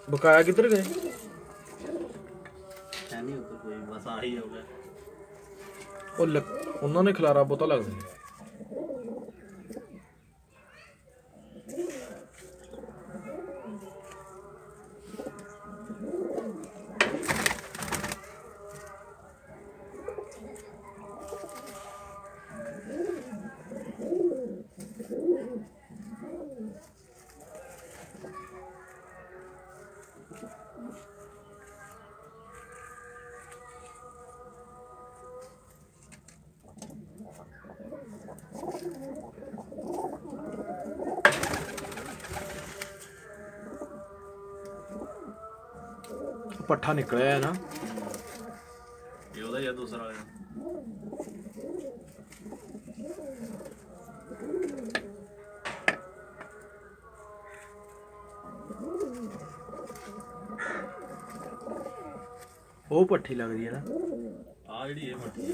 बकाया किधर गए? है नहीं उधर कोई, बस आ ही हो गया। उन्होंने खिलारा पता लग गया। पट्ठा निकला है ना, ये होता या दूसरा है। वो पट्ठी लग रही है ना, आ जी ये पट्टी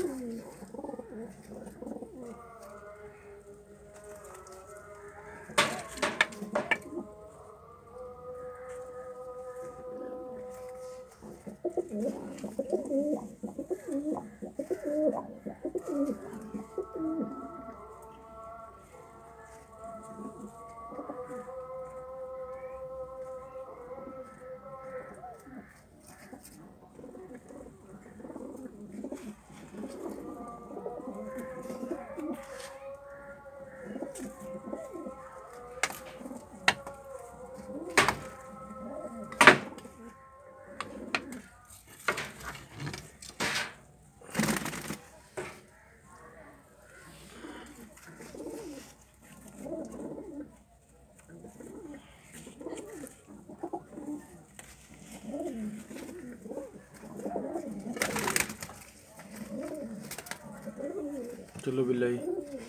चलो बिल्ला जी।